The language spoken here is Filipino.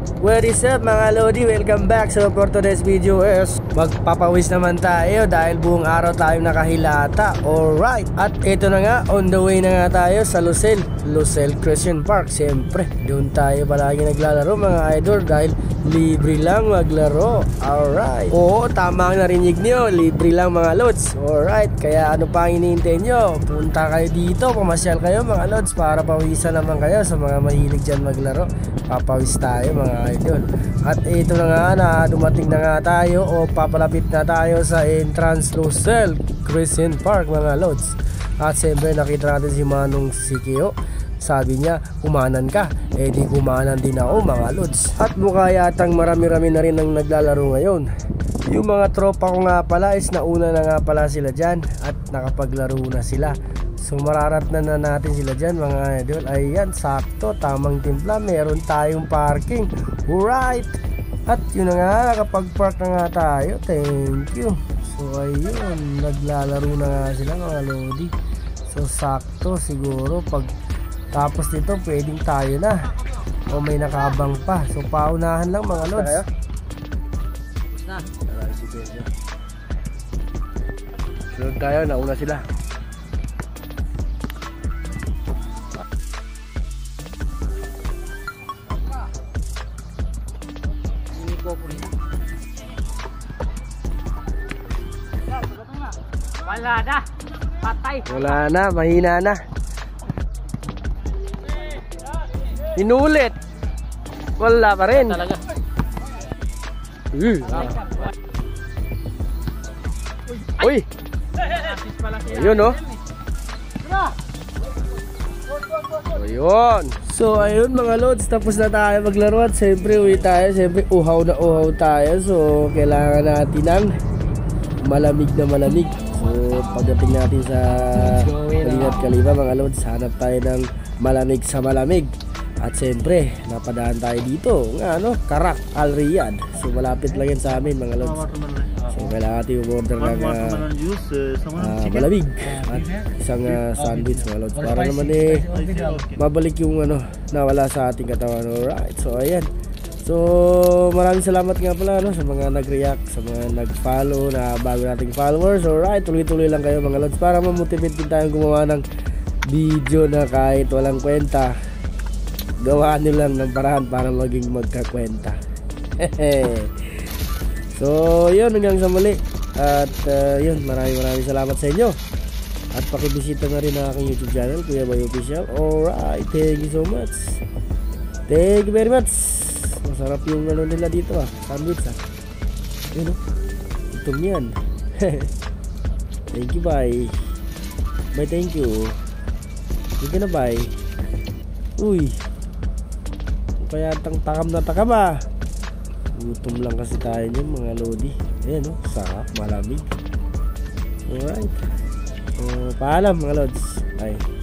What is up mga Lodi? Welcome back. So for today's video is magpapawis naman tayo dahil buong araw tayo nakahilata. Alright, at ito na nga, on the way na nga tayo sa Lucelle Christian Park. Siyempre, doon tayo palagi naglalaro mga idol dahil libre lang maglaro. Alright, oo, tama ang narinig nyo, libre lang mga lods. Alright, kaya ano pa ang hinihintay nyo? Punta kayo dito, pumasyal kayo mga lods para pawisan naman kayo sa mga mahilig dyan maglaro. Papawis tayo mga idol. At ito na nga na dumating na nga tayo o papalapit na tayo sa entrance Lucelle Christian Park mga lods. At siyempre nakita natin si Manong Sikio. Sabi niya, kumanan ka. Eh di kumanan din ako mga lods. At mukha yatang marami-rami na rin ang naglalaro ngayon. Yung mga tropa ko nga pala is nauna na nga pala sila dyan at nakapaglaro na sila. So mararat na natin sila dyan mga idol. Ayan, sakto, tamang timpla, meron tayong parking. Alright, at yun na nga, nakapag-park na nga tayo. Thank you. So ayun, naglalaro na nga sila mga lodi. So sakto siguro pag tapos nito pwedeng tayo na o may nakabang pa. So paunahan lang mga lods. Tapos na. Sunod tayo, nauna sila. Wala na, patay. Wala na, mahina na. Inulit. Wala pa rin. Talaga. Uy. Ayun oh. Ayun. So ayun mga lods, tapos na tayo maglaro at siyempre uwi tayo. Siyempre uhaw na uhaw tayo. So kailangan natin ng malamig na malamig. So pagdating natin sa Kalinat Kaliba mga lods, hanap tayo ng malamig sa malamig. At siyempre napadaan tayo dito nga ano, Karak Al Riyadh. So malapit lang yan sa amin mga lods. So kailangan natin order ng malamig at isang sandwich mga lods para naman eh mabalik yung ano nawala sa ating katawan. Alright, so ayan. So maraming salamat nga pala no, sa mga nag-react, sa mga nag-follow na bago nating followers. Alright, tuloy-tuloy lang kayo mga lods para ma-motivate din tayong gumawa ng video na kahit walang kwenta. Gawaan nyo lang ng paraan para maging magkakwenta. So yun, hanggang sa muli. At yun, maraming salamat sa inyo. At pakibisita na rin ang aking YouTube channel, Kuya Boy Official. Alright, thank you so much. Thank you very much. Masarap yung ano nila dito sandwich yun itong yan. Thank you, bye. Bye, thank you. Hindi na bye. Uy, kaya takam na takam gutom lang kasi tayo niyan mga lodi. Ayan sarap, malamig. Alright, paalam mga lods. Bye.